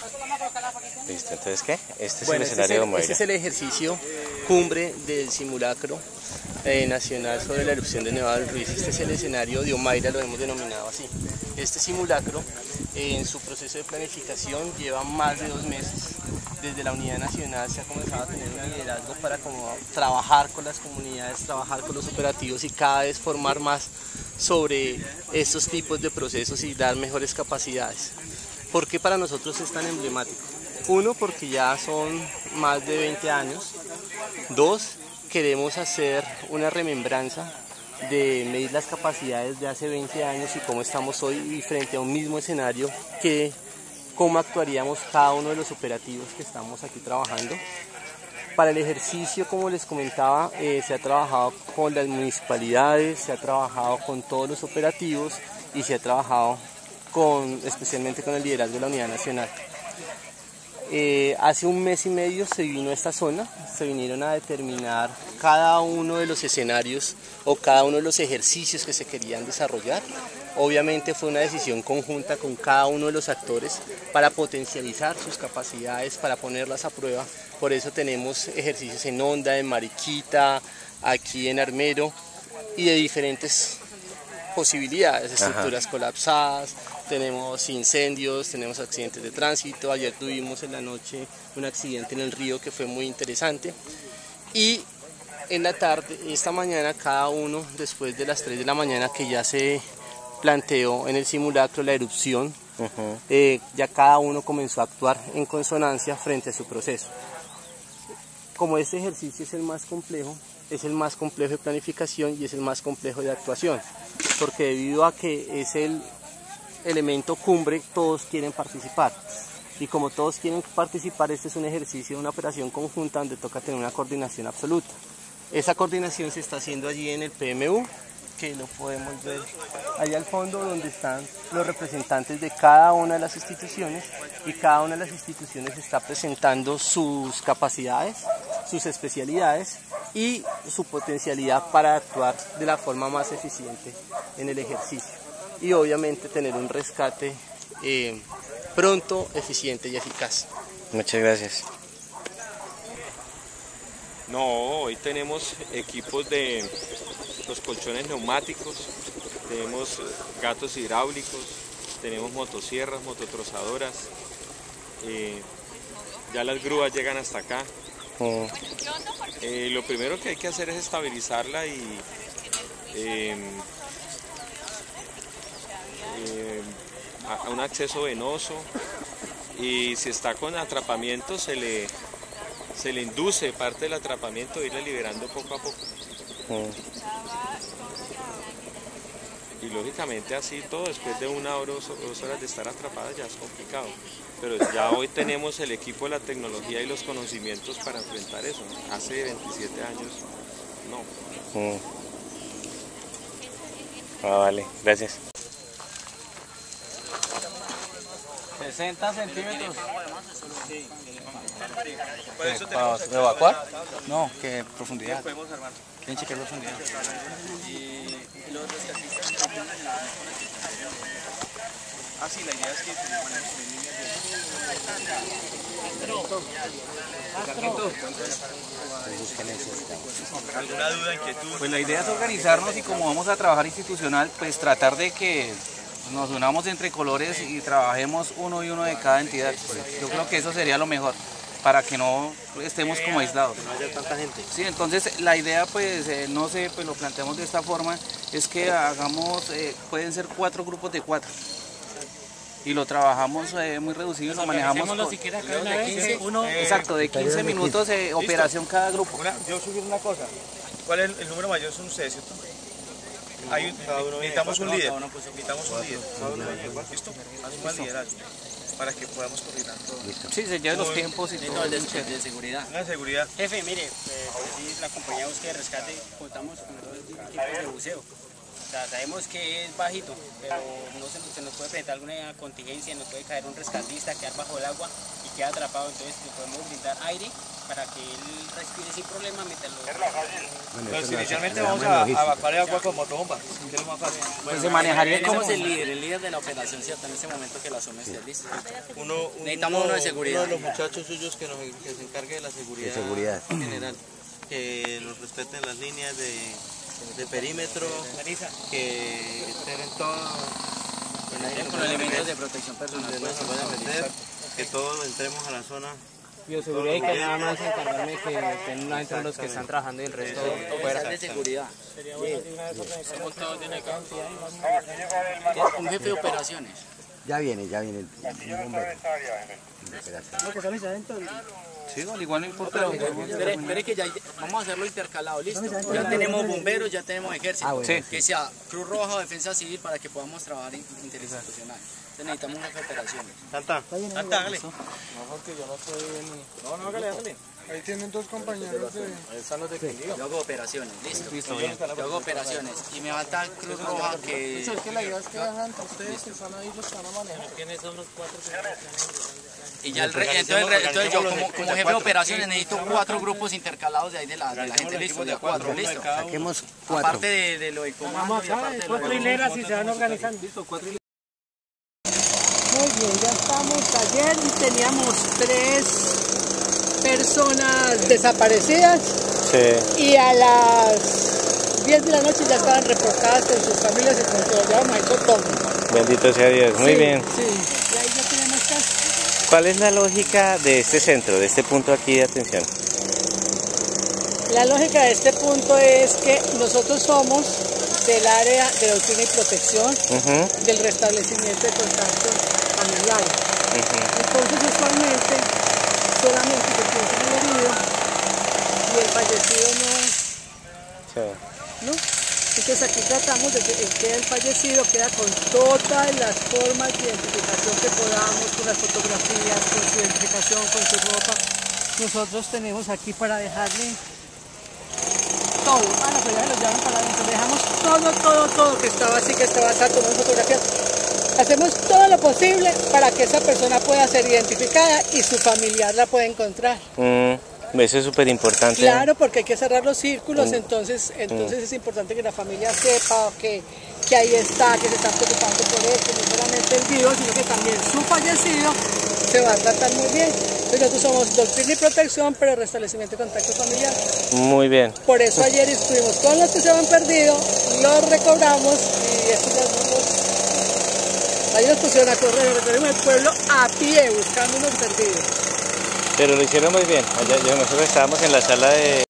Listo, entonces ¿qué? Este es el escenario de Humaira. Este es el ejercicio cumbre del simulacro nacional sobre la erupción de Nevado del Ruiz. Este es el escenario de Humaira, lo hemos denominado así. Este simulacro, en su proceso de planificación, lleva más de 2 meses. Desde la Unidad Nacional se ha comenzado a tener un liderazgo para trabajar con las comunidades, trabajar con los operativos y cada vez formar más sobre estos tipos de procesos y dar mejores capacidades. ¿Por qué para nosotros es tan emblemático? Uno, porque ya son más de 20 años. Dos, queremos hacer una remembranza de medir las capacidades de hace 20 años y cómo estamos hoy y frente a un mismo escenario, cómo actuaríamos cada uno de los operativos que estamos aquí trabajando. Para el ejercicio, como les comentaba, se ha trabajado con las municipalidades, se ha trabajado con todos los operativos y se ha trabajado especialmente con el liderazgo de la Unidad Nacional. Hace 1 mes y medio se vino a esta zona, se vinieron a determinar cada uno de los escenarios o cada uno de los ejercicios que se querían desarrollar. Obviamente fue una decisión conjunta con cada uno de los actores para potencializar sus capacidades, para ponerlas a prueba. Por eso tenemos ejercicios en Honda, en Mariquita, aquí en Armero y de diferentes posibilidades, estructuras colapsadas, tenemos incendios, tenemos accidentes de tránsito. Ayer tuvimos en la noche un accidente en el río que fue muy interesante y en la tarde, esta mañana, cada uno después de las 3 de la mañana que ya se planteó en el simulacro la erupción, ya cada uno comenzó a actuar en consonancia frente a su proceso. Como este ejercicio es el más complejo de planificación y es el más complejo de actuación, porque debido a que es el elemento cumbre, todos quieren participar. Y como todos quieren participar, este es un ejercicio, una operación conjunta donde toca tener una coordinación absoluta. Esa coordinación se está haciendo allí en el PMU, que lo podemos ver allá al fondo, donde están los representantes de cada una de las instituciones y cada una de las instituciones está presentando sus capacidades, sus especialidades y su potencialidad para actuar de la forma más eficiente en el ejercicio y obviamente tener un rescate pronto, eficiente y eficaz. Muchas gracias. No, hoy tenemos equipos de los colchones neumáticos, tenemos gatos hidráulicos, tenemos motosierras, mototrozadoras, ya las grúas llegan hasta acá. Lo primero que hay que hacer es estabilizarla y a un acceso venoso, y si está con atrapamiento se le induce parte del atrapamiento, irle liberando poco a poco. Y lógicamente así todo, después de 1 hora o 2 horas de estar atrapada ya es complicado. Pero ya hoy tenemos el equipo, la tecnología y los conocimientos para enfrentar eso. Hace 27 años no. Vale, gracias. 60 centímetros. ¿Para evacuar? No, que profundidad. ¿Quién chequea profundidad? Y los rescatistas. Sí, la idea es que ¿alguna duda, inquietud? Pues la idea es organizarnos y como vamos a trabajar institucional, pues tratar de que nos unamos entre colores y trabajemos uno y uno de cada entidad. Yo creo que eso sería lo mejor, para que no estemos como aislados. No haya tanta gente. Sí, entonces la idea, pues, no sé, pues lo planteamos de esta forma, es que hagamos, pueden ser 4 grupos de 4. Y lo trabajamos muy reducido, lo manejamos con, siquiera cada una vez, exacto, de 15 minutos operación cada grupo. Yo sugiero una cosa. ¿Cuál es el número mayor? Son ustedes, ¿cierto? Necesitamos un líder. Necesitamos un líder. ¿Listo? Asuma el liderazgo para que podamos coordinar todo. Sí, se lleven los tiempos y todo. de seguridad. Una seguridad. Jefe, mire, la compañía de búsqueda y rescate contamos con 2 equipos de buceo. O sea, sabemos que es bajito, pero se nos puede presentar alguna contingencia, nos puede caer un rescatista, quedar bajo el agua y queda atrapado, entonces le podemos brindar aire para que él respire sin problema mientras lo... Pues inicialmente vamos a evacuar el agua con motobomba, que es lo más fácil. Pues se manejaría como... Tenemos el líder de la operación, ¿cierto? En ese momento que la zona esté lista. Necesitamos uno de seguridad. Uno de los muchachos suyos que se encargue de la seguridad, general, que nos respeten las líneas de perímetro, que estén en todo, Con elementos de protección personal. donde no se vayan a meter, que todos entremos a la zona. Bioseguridad y que nada más encargarme que estén adentro los que están trabajando y el resto fuera. De seguridad. Un jefe de operaciones. Ya viene un bombero. Sí, al igual no importa. Espere que ya vamos a hacerlo intercalado, listo. Ya tenemos bomberos, ya tenemos ejército. Sí. Que sea Cruz Roja o Defensa Civil para que podamos trabajar interinstitucional. Entonces necesitamos un jefe de operaciones. Santa, hágale. Ahí tienen dos compañeros de... Yo hago operaciones, listo. Yo hago operaciones. Y me falta Cruz Roja que... Es que la idea es que hagan ustedes que están ahí los van a manejar. ¿Quiénes son los cuatro que Y ya entonces yo como jefe de operaciones necesito 4 grupos intercalados de ahí de la gente, listo, de 4, listo. Saquemos 4. Aparte de lo de comando y aparte de lo de... 4 hileras y se van organizando. Listo, 4 hileras. Muy bien, ya estamos. Ayer teníamos 3 personas desaparecidas y a las 10 de la noche ya estaban reportadas con sus familias y con todo. Ya vamos a ir con todo. Bendito sea Dios. Muy bien. Sí, y ahí ya tenemos casi. ¿Cuál es la lógica de este centro, de este punto aquí de atención? La lógica de este punto es que nosotros somos del área de doctrina y protección, del restablecimiento de contacto familiar. Entonces usualmente solamente se piensa en el herido y el fallecido no. Entonces aquí tratamos de que el fallecido queda con todas las formas de identificación que podamos, con las fotografías, con su identificación, con su ropa. Nosotros tenemos aquí para dejarle todo. Pues ya lo llevan para adentro. Dejamos todo que estaba así, que estaba así, tomando fotografías. Hacemos todo lo posible para que esa persona pueda ser identificada y su familiar la pueda encontrar. Eso es súper importante. Claro, porque hay que cerrar los círculos, entonces es importante que la familia sepa que ahí está, que se está preocupando por él, que no solamente el vivo, sino que también su fallecido se va a tratar muy bien. Entonces nosotros somos doctrina y protección, pero restablecimiento de contacto familiar. Muy bien. Por eso ayer estuvimos con los que se habían perdido, los recobramos y estos ahí nos pusieron a correr, recorrimos el pueblo a pie buscando unos perdidos. Pero lo hicieron muy bien. Nosotros estábamos en la sala de...